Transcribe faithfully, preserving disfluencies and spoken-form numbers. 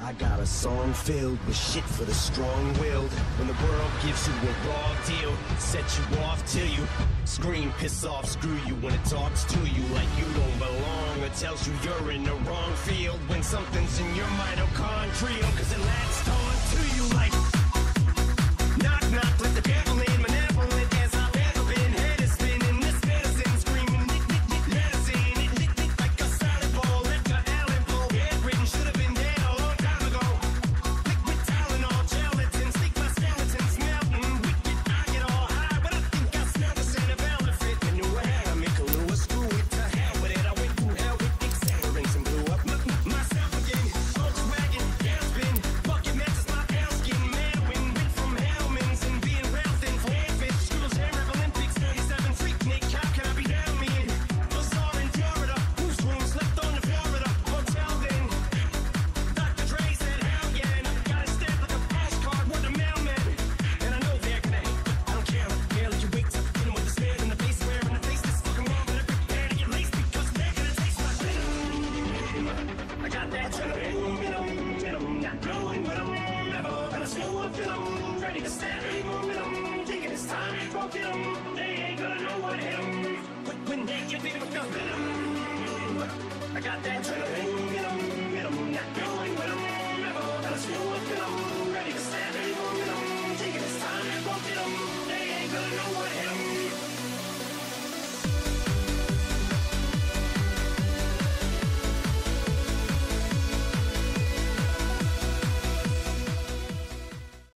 I got a song filled with shit for the strong-willed. When the world gives you a raw deal, set you off till you scream, piss off, screw you. When it talks to you like you don't belong, or tells you you're in the wrong field. When something's in your mitochondrial, cause it latched on to you like knock knock, let the devil in, malevolent as I've ever been. Head is spinning, this medicine screaming, nick nick nick medicine, it nick nick like a salad bowl, like a Allen Poe. Bedridden, should have been dead a long time ago. Liquid Tylenol, gelatin, stick my skeletons melting. Wicked, I get all high, but I think I smell the scent of elephant. When you were had, I make a Lewis, screw it to hell with it. I went through hell with accelerants and blew up m m myself again. Volkswagen, Gaspin, bucket matches my pale skin. Madwin, went from Hellman's and being wealth and fanfish. Schools, Arab Olympics, thirty-seven Freaknik. How can I be down me in Bazaar in Florida? Whose room slept on the Florida hotel then? Doctor Dre said, hell yeah, and I got it stamped like a postcard with a mailman. And I know they're gonna hate, but I don't care. Yeah, like you wait till you know with the stairs in the face, swear in the face, this fucking wrong, but I prepare to get laced because they're gonna taste my venom. I got that venom, venom, venom, not knowing what I'm never gonna slow up venom, ready to stab him, venom, taking his time, broke him, they ain't gonna know what hit 'em. When when they get me with the venom, I got that venom.